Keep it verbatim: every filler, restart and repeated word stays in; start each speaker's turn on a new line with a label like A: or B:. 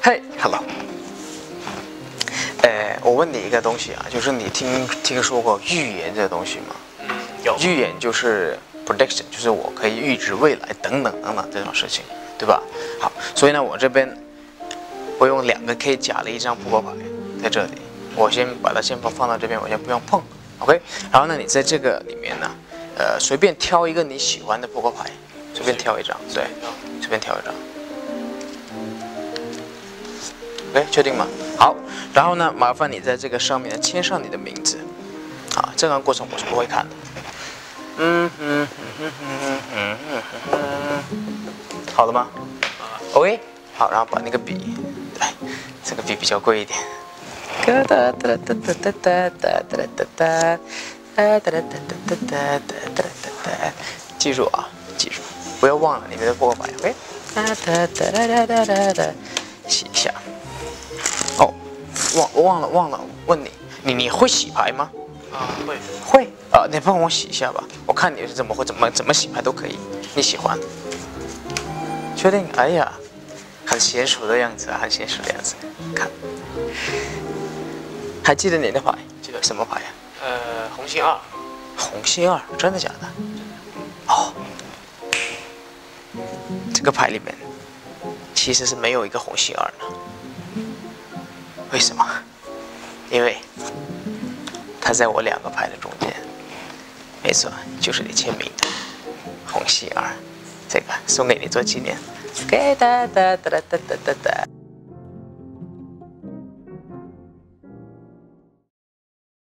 A: 嘿 ，Hello。呃，我问你一个东西啊，就是你听听说过预言这个东西吗？
B: 嗯，有。
A: 预言就是 prediction， 就是我可以预知未来等等等等这种事情，对吧？好，所以呢，我这边我用两个 K 夹了一张扑克牌在这里，我先把它先放放到这边，我先不用碰 ，OK。然后呢，你在这个里面呢，呃，随便挑一个你喜欢的扑克牌，随便挑一张，对，随便挑一张。OK， 确定吗？好，然后呢，麻烦你在这个上面签上你的名字。好，这段过程我是不会看的。嗯嗯嗯嗯嗯嗯，好了吗 ？OK， 好，然后把那个笔，来，这个笔比较贵一点。哒哒哒哒哒哒哒哒哒哒哒哒哒哒哒哒哒，记住啊，记住，不要忘了你们的扑克牌 ，OK？ 哒哒哒哒哒哒哒，洗一下。哦，忘我忘了忘了问你，你你会洗牌吗？
B: 啊，会
A: 会啊，你帮我洗一下吧，我看你是怎么会怎么怎么洗牌都可以，你喜欢？确定？哎呀，很娴熟的样子啊，很娴熟的样子。看，还记得你的牌？
B: 记得
A: 什么牌呀？
B: 呃，红心二。
A: 红心二，真的假的？哦，这个牌里面其实是没有一个红心二的。为什么？因为它在我两个牌的中间，没错，就是你签名的红心二，这个送给你做纪念。哒哒哒哒哒哒哒哒。